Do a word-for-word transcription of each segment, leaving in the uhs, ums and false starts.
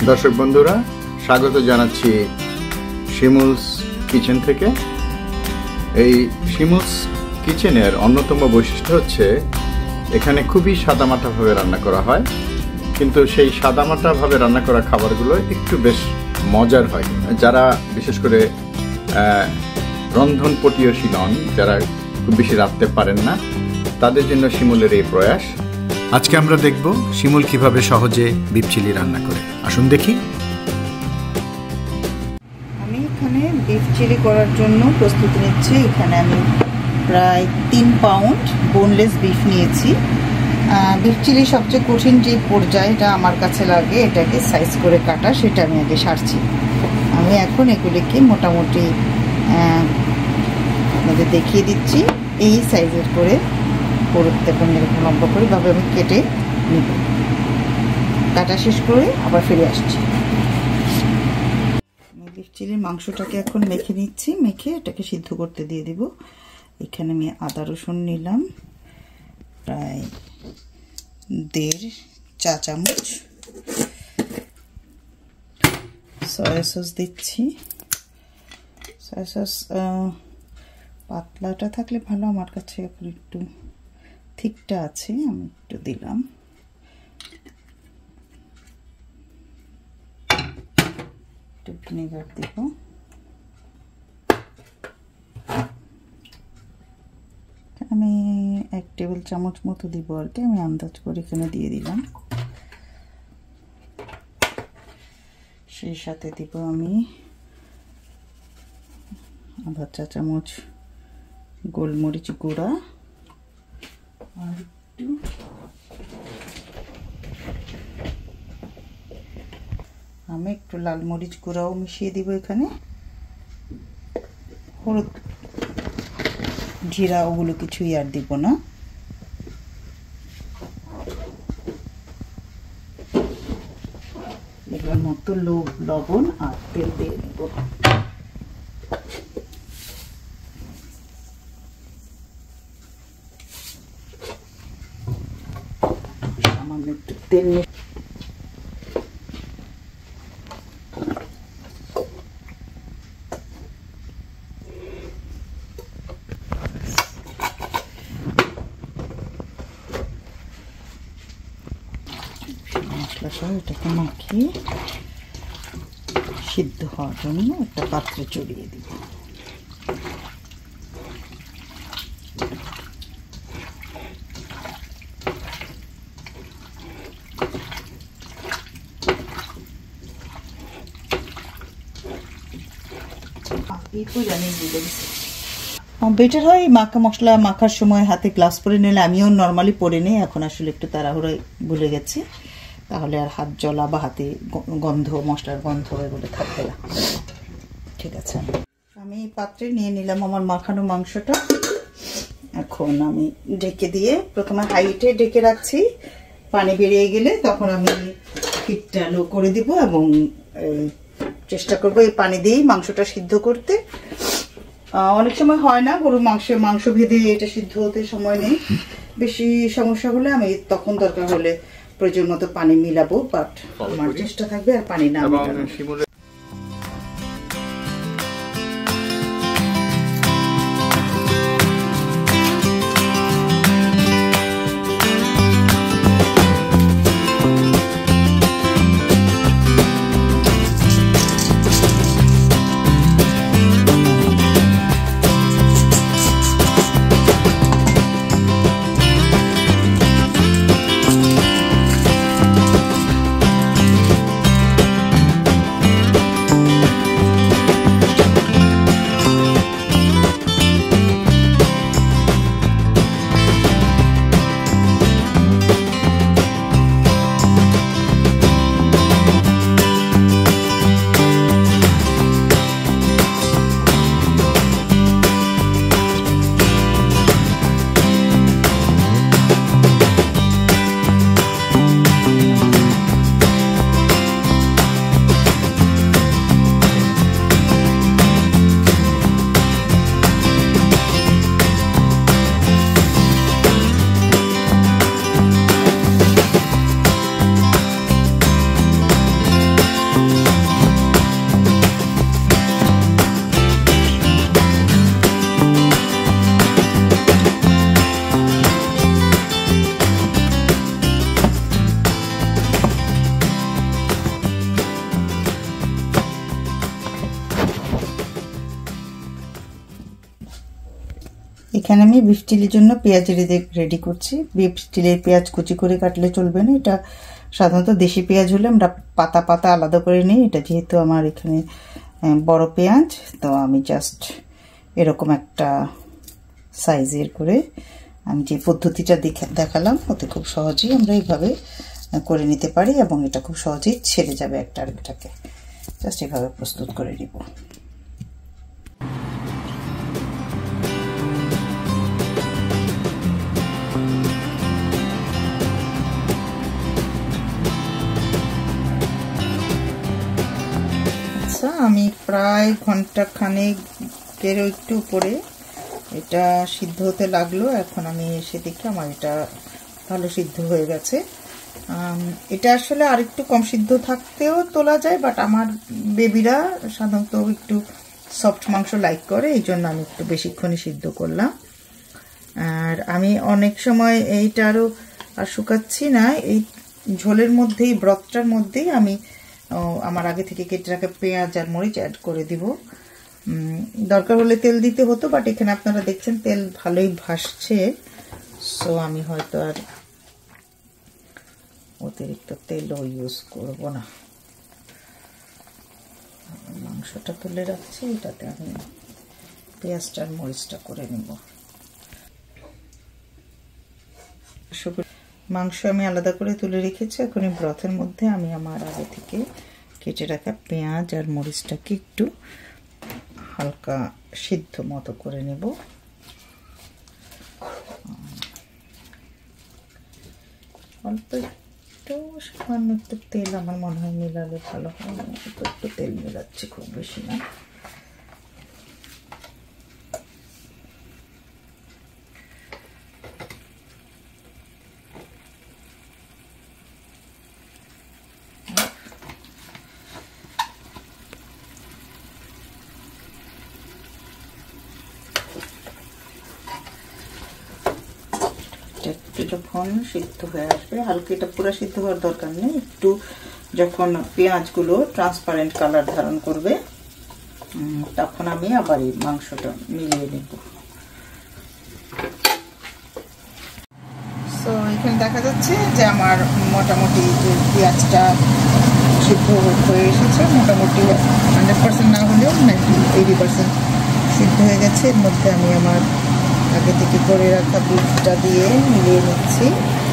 দর্শক বন্ধুরা, স্বাগত জানাচ্ছি শিমুলস কিচেন থেকে। এই শিমুলস কিচেনের অন্যতম বৈশিষ্ট্য হচ্ছে এখানে খুবই সাদামাটাভাবে রান্না করা হয়, কিন্তু সেই সাদামাটাভাবে রান্না করা খাবারগুলো একটু বেশ মজার হয়। যারা বিশেষ করে রন্ধন পটীয়সী নন, যারা খুব বেশি রাঁধতে পারেন না, তাদের জন্য শিমুলের এই প্রয়াস। আজকে আমরা দেখব শিমুল কিভাবে সহজে বিফ চিলি রান্না করে। আসুন দেখি। আমি এখানে বিফ চিলি করার জন্য প্রস্তুতি নিচ্ছি। এখানে আমি প্রায় তিন পাউন্ড বোনলেস বিফ নিয়েছি। বিফ চিলি সবচেয়ে কঠিন যে পর্যায়টা আমার কাছে লাগে এটাকে সাইজ করে কাটা, সেটা আমি আগে সারছি। আমি এখন এগুলিকে মোটামুটি আপনাদের দেখিয়ে দিচ্ছি। এই সাইজের করে পুরোতে এবং এরকম লম্বা করে ভাবে আমি কেটে নিব। কাটা শেষ করে আবার ফিরে আসছি। আমি বিফ চিলির মাংসটাকে এখন মেখে নিচ্ছি। মেখে এটাকে সিদ্ধ করতে দিয়ে দিব। এখানে আমি আদা রসুন নিলাম প্রায় দেড় চা চামচ। সয়া সস দিচ্ছি। সয়া সস পাতলাটা থাকলে ভালো, আমার কাছে এখন একটু ঠিকটা আছে, আমি একটু দিলাম। একটু ভিনেগার দিব। আমি এক টেবিল চামচ মতো দিব আর কি, আমি আন্দাজ করে এখানে দিয়ে দিলাম। সেই সাথে দিব আমি আধা চা চামচ গোলমরিচ গুঁড়া, আর একটু আমি একটু লাল মরিচ গুঁড়াও মিশিয়ে দিব এখানে। হলুদ জিরা ওগুলো কিছুই আর দিব না। এবার মতো লবণ আর তেল দিয়ে নেব। সামান্য একটু তেল নিয়ে মশলা সহ এটাকে মাখিয়ে সিদ্ধ হওয়ার জন্য একটা পাত্রে চড়িয়ে দিব। বেটার হয় মাখা মশলা মাখার সময় হাতে গ্লাভস পরে নিলে, আমিও নর্মালি পরে নিই, এখন আসলে একটু তাড়াহুড়োয় ভুলে গেছি, তাহলে আর হাত জ্বলা বা হাতে গন্ধ, মশলার গন্ধ এগুলো থাকবে না। ঠিক আছে, আমি পাত্রে নিয়ে নিলাম আমার মাখানো মাংসটা। এখন আমি ঢেকে দিয়ে প্রথমে হাইটে ঢেকে রাখছি। পানি বেরিয়ে গেলে তখন আমি হিটটা লো করে দিব এবং চেষ্টা করবো এই পানি দিয়েই মাংসটা সিদ্ধ করতে। অনেক সময় হয় না, গরুর মাংস মাংস ভেদে এটা সিদ্ধ হতে সময় নেই। বেশি সমস্যা হলে আমি তখন দরকার হলে প্রয়োজন মতো পানি মিলাবো, বাট আমার চেষ্টা থাকবে আর পানি না মিলানো। এখানে আমি বিফ চিলির জন্য পেঁয়াজ রেডি করছি। বিফ চিলির পেঁয়াজ কুচি করে কাটলে চলবে না, এটা সাধারণত দেশি পেঁয়াজ হলে আমরা পাতা পাতা আলাদা করে নিই। এটা যেহেতু আমার এখানে বড় পেঁয়াজ, তো আমি জাস্ট এরকম একটা সাইজের করে আমি যে পদ্ধতিটা দেখালাম ওতে খুব সহজেই আমরা এইভাবে করে নিতে পারি এবং এটা খুব সহজেই ছেড়ে যাবে একটা আরেকটাকে। জাস্ট এভাবে প্রস্তুত করে নিব। আচ্ছা, আমি প্রায় ঘন্টা খানেকের একটু উপরে এটা সিদ্ধ হতে লাগলো। এখন আমি এসে দেখি আমার এটা ভালো সিদ্ধ হয়ে গেছে। এটা আসলে আর একটু কম সিদ্ধ থাকতেও তোলা যায়, বাট আমার বেবিরা সাধারণত একটু সফট মাংস লাইক করে, এই জন্য আমি একটু বেশিক্ষণই সিদ্ধ করলাম। আর আমি অনেক সময় এইটা আরও আর শুকাচ্ছি না, এই ঝোলের মধ্যেই ব্রথটার মধ্যেই আমি আমার আগে থেকে কেটে রাখা পেঁয়াজ আর মরিচ অ্যাড করে দিব। দরকার হলে তেল দিতে হতো, বাট এখানে আপনারা দেখছেন তেল ভালোই ভাসছে, সো আমি হয়তো আর অতিরিক্ত তেলও ইউজ করব না। মাংসটা তুলে রাখছি, এটাতে আমি পেঁয়াজটা আর মরিচটা করে নেব। মাংস আমি আলাদা করে তুলে রেখেছি। এখন এই ব্রথের মধ্যে আমি আমার আগে থেকে কেটে রাখা পেঁয়াজ আর মরিচটাকে একটু হালকা সিদ্ধ মতো করে নেব। অল্প একটু সামান্য একটু তেল আমার মনে হয় মেলালে ভালো হয়। অল্প একটু তেল মেলাচ্ছি, খুব বেশি না। যখন সিদ্ধ হয়ে আসবে, হালকা, এটা পুরো সিদ্ধ হওয়ার দরকার নেই, একটু যখন পেঁয়াজগুলো ট্রান্সপারেন্ট কালার ধারণ করবে তখন আমি আবার এই মাংসটা মিলিয়ে নেব। সো এখানে দেখা যাচ্ছে যে আমার মোটামুটি যে পেঁয়াজটা সিদ্ধ হয়ে এসেছে, মোটামুটি হান্ড্রেড পার্সেন্ট না হলেও নাইনটি এইটি পার্সেন্ট সিদ্ধ হয়ে গেছে। এর মধ্যে আমি আমার আগে থেকে করে রাখা বিফটা দিয়ে মিলিয়ে নিচ্ছি।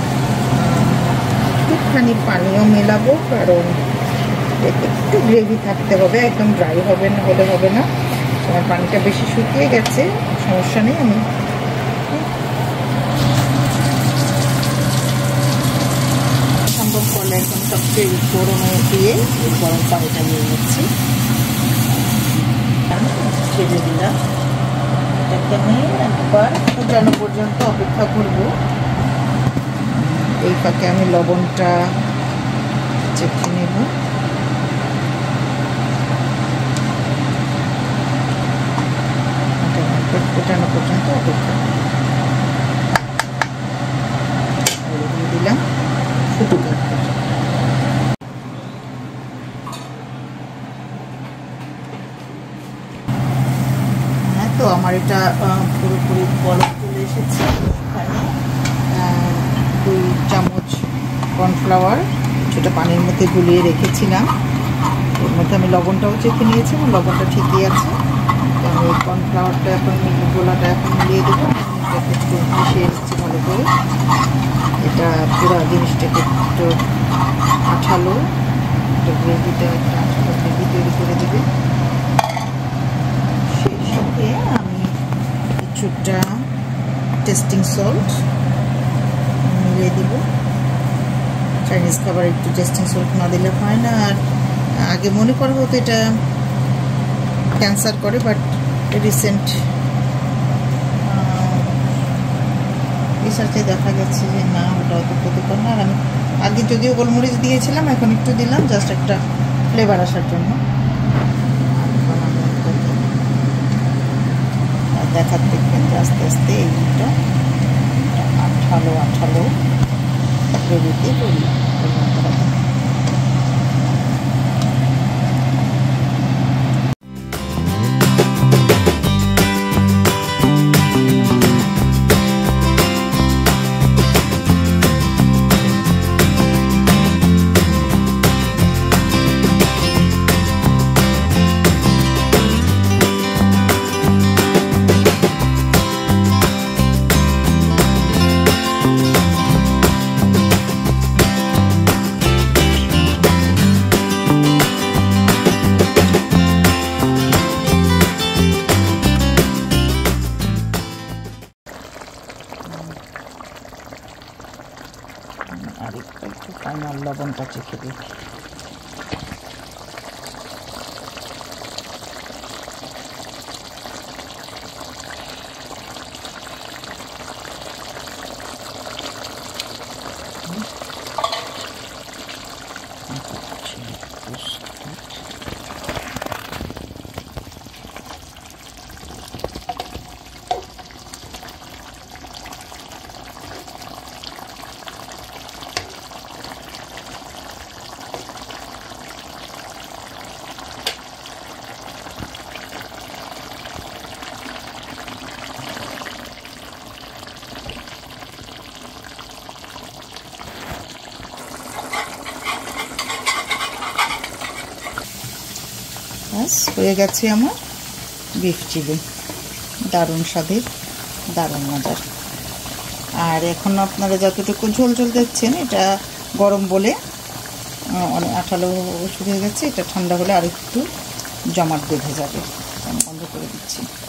একটুখানি পানিও মেলাবো, কারণ একটু গ্রেভি থাকতে হবে, একদম ড্রাই হবে না হলে হবে না। আমার পানিটা বেশি শুকিয়ে গেছে, সমস্যা নেই। আমি সম্ভব করলে একদম সবচেয়ে গরমে দিয়ে গরম পানিটা নিয়ে নিচ্ছি, ছেড়ে দিলাম। এটাকে আমি একবার ফুটানো পর্যন্ত অপেক্ষা করব। এই ফাঁকে আমি লবণটা চেখে নেব। ফুটানো পর্যন্ত অপেক্ষা দিলাম, ফুটুক। তো আমার এটা পুরোপুরি বলক তুলে এসেছে। এখানে দুই চামচ কর্নফ্লাওয়ার সেটা পানির মধ্যে গুলিয়ে রেখেছিলাম, এর মধ্যে আমি লবণটাও চেখে নিয়েছি এবং লবণটা ঠিকই আছে। তো আমি এই কর্নফ্লাওয়ারটা এখন গোলাটা এখন মিলিয়ে দেবো, এটাকে একটু মিশিয়ে নিচ্ছি ভালো করে। এটা পুরো জিনিসটাকে একটু আঠালো, একটা গ্রেভিটা একটা আঠালো গ্রেভি তৈরি করে দেবে। সেই সাথে আমি কিছুটা টেস্টিং সল্ট মিলিয়ে দিব। চাইনিজ খাবার একটু টেস্টিং সল্ট না দিলে হয় না। আর আগে মনে করা হতো এটা ক্যান্সার করে, বাট রিসেন্ট রিসার্চে দেখা গেছে যে না, ওটা অত ক্ষতিকর না। আর আমি আগে যদিও গোলমরিচ দিয়েছিলাম, এখন একটু দিলাম জাস্ট একটা ফ্লেভার আসার জন্য। দেখার দেখবেন যে আস্তে আস্তে এইটা আঠালো আঠালো গ্রেভিতে পরিণত হবে। আর একটু ফাইনাল লবণটা চেখে দেখি। হয়ে গেছে আমার বিফ চিলি, দারুণ স্বাদের, দারুণ মজার। আর এখন আপনারা যতটুকু ঝোল ঝোল দেখছেন এটা গরম বলে অনেক আঠালো শুরু হয়ে গেছে, এটা ঠান্ডা হলে আর একটু জমাট বেঁধে যাবে। আমি বন্ধ করে দিচ্ছি।